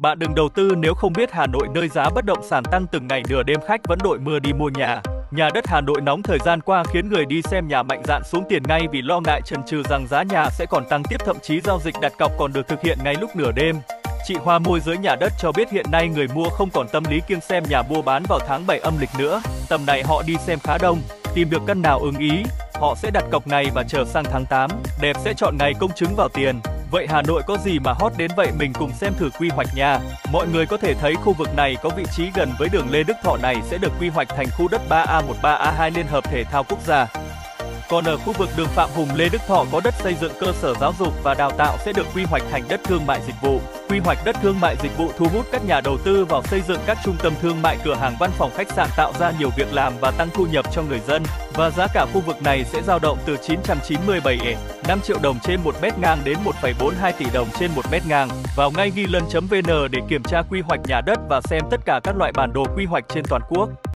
Bạn đừng đầu tư nếu không biết Hà Nội, nơi giá bất động sản tăng từng ngày, nửa đêm khách vẫn đội mưa đi mua nhà. Nhà đất Hà Nội nóng thời gian qua khiến người đi xem nhà mạnh dạn xuống tiền ngay vì lo ngại chần chừ rằng giá nhà sẽ còn tăng tiếp, thậm chí giao dịch đặt cọc còn được thực hiện ngay lúc nửa đêm. Chị Hoa, môi giới nhà đất, cho biết hiện nay người mua không còn tâm lý kiêng xem nhà mua bán vào tháng 7 âm lịch nữa. Tầm này họ đi xem khá đông, tìm được căn nào ưng ý, họ sẽ đặt cọc ngày và chờ sang tháng 8, đẹp sẽ chọn ngày công chứng vào tiền. Vậy Hà Nội có gì mà hot đến vậy? Mình cùng xem thử quy hoạch nha. Mọi người có thể thấy khu vực này có vị trí gần với đường Lê Đức Thọ này sẽ được quy hoạch thành khu đất 3A1, 3A2 Liên hợp thể thao quốc gia. Còn ở khu vực đường Phạm Hùng, Lê Đức Thọ có đất xây dựng cơ sở giáo dục và đào tạo sẽ được quy hoạch thành đất thương mại dịch vụ. Quy hoạch đất thương mại dịch vụ thu hút các nhà đầu tư vào xây dựng các trung tâm thương mại, cửa hàng, văn phòng, khách sạn, tạo ra nhiều việc làm và tăng thu nhập cho người dân. Và giá cả khu vực này sẽ dao động từ 997,5 triệu đồng trên 1 mét ngang đến 1,42 tỷ đồng trên 1 mét ngang. Vào ngay ghilan.vn để kiểm tra quy hoạch nhà đất và xem tất cả các loại bản đồ quy hoạch trên toàn quốc.